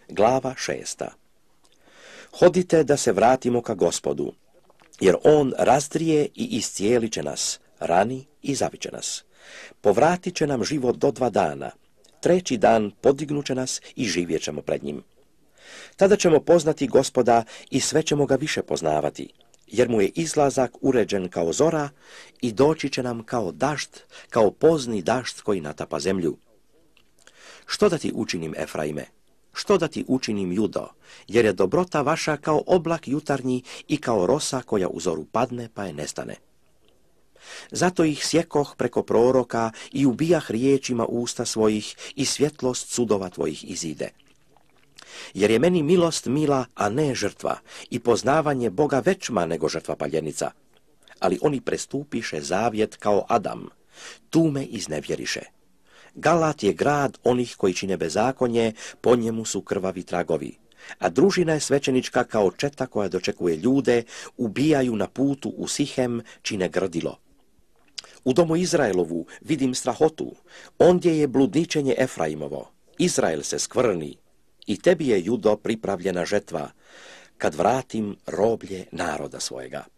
Glava 6. Hodite da se vratimo ka Gospodu, jer on raztrije i iscijelit će nas, rani i zaviće nas. Povratit će nam život do 2 dana, 3. dan podignut će nas i živjet ćemo pred njim. Tada ćemo poznati Gospoda i sve ćemo ga više poznavati, jer mu je izlazak uređen kao zora i doći će nam kao dažd, kao pozni dažd koji natapa zemlju. Što da ti učinim, Efraime? Što da ti učinim, Judo? Jer je dobrota vaša kao oblak jutarnji i kao rosa koja u zoru padne pa je nestane. Zato ih sjekoh preko proroka i ubijah riječima usta svojih i svjetlost sudova tvojih izide. Jer je meni milost mila, a ne žrtva, i poznavanje Boga većma nego žrtva paljenica. Ali oni prestupiše zavjet kao Adam, tu me iznevjeriše. Galat je grad onih koji čine bezakonje, po njemu su krvavi tragovi. A družina je svećenička kao četa koja dočekuje ljude, ubijaju na putu u Sihem, čine grdilo. U domu Izraelovu vidim strahotu, ondje je bludničenje Efraimovo. Izrael se skvrni i tebi je, Judo, pripravljena žetva, kad vratim roblje naroda svojega.